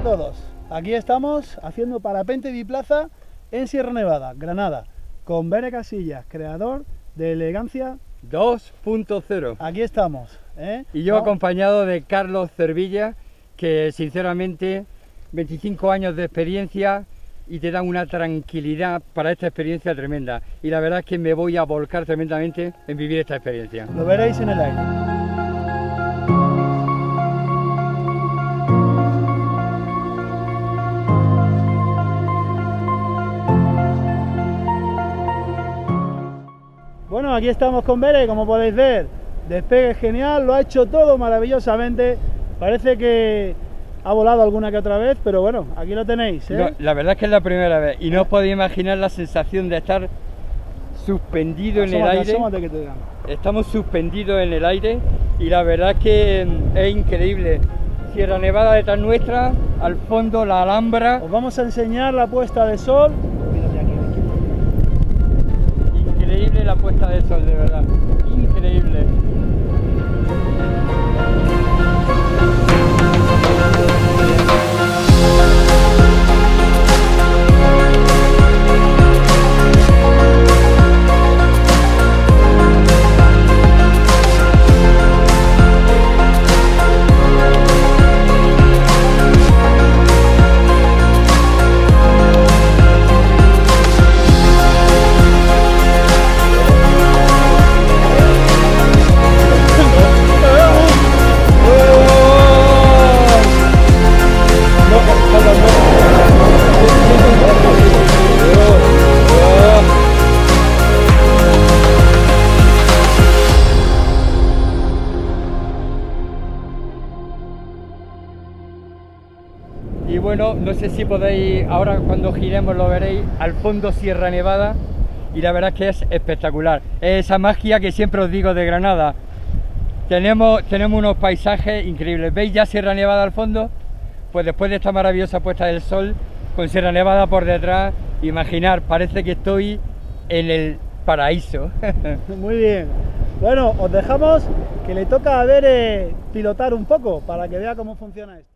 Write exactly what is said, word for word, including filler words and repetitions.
a todos, aquí estamos haciendo parapente biplaza en Sierra Nevada, Granada, con Bere Casillas, creador de Elegancia dos punto cero. Aquí estamos, ¿eh? Y yo ¿No? acompañado de Carlos Cervilla, que sinceramente veinticinco años de experiencia y te dan una tranquilidad para esta experiencia tremenda. Y la verdad es que me voy a volcar tremendamente en vivir esta experiencia. Lo veréis en el aire. Bueno, aquí estamos con Bere, como podéis ver, despegue genial, lo ha hecho todo maravillosamente, parece que ha volado alguna que otra vez, pero bueno, aquí lo tenéis, ¿eh? No, la verdad es que es la primera vez y no os podéis imaginar la sensación de estar suspendido Asómate, en el aire. asómate que te digan. Estamos suspendidos en el aire y la verdad es que es increíble. Sierra Nevada detrás nuestra, al fondo la Alhambra. Os vamos a enseñar la puesta de sol. Mírate aquí, aquí. Increíble la puesta de sol, de verdad. Increíble. Y bueno, no sé si podéis, ahora cuando giremos lo veréis, al fondo Sierra Nevada, y la verdad es que es espectacular. Es esa magia que siempre os digo de Granada. Tenemos, tenemos unos paisajes increíbles. ¿Veis ya Sierra Nevada al fondo? Pues después de esta maravillosa puesta del sol, con Sierra Nevada por detrás, imaginar, parece que estoy en el paraíso. Muy bien. Bueno, os dejamos que le toca a Bere pilotar un poco para que vea cómo funciona esto.